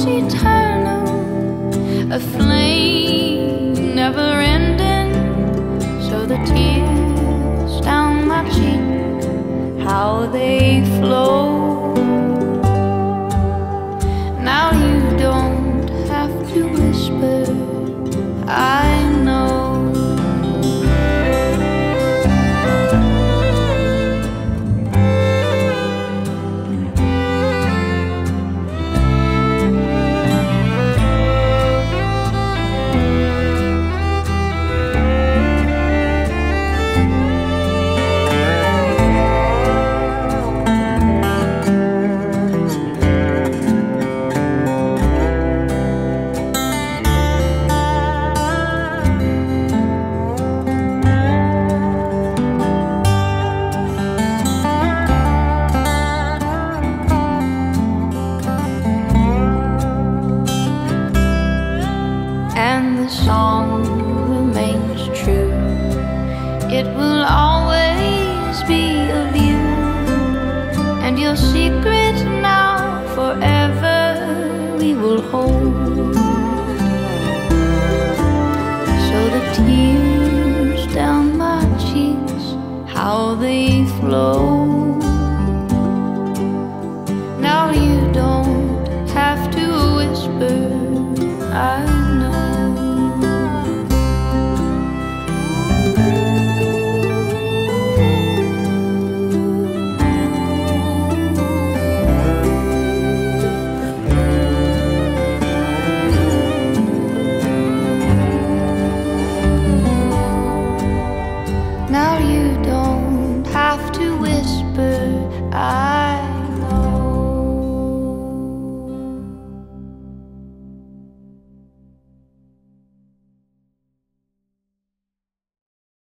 eternal, a flame never ending. So the tears down my cheek, how they flow. Now you don't have to whisper, I know. And the song remains true. It will always be of you, and your secret now forever we will hold. So the tears down my cheeks, how they flow.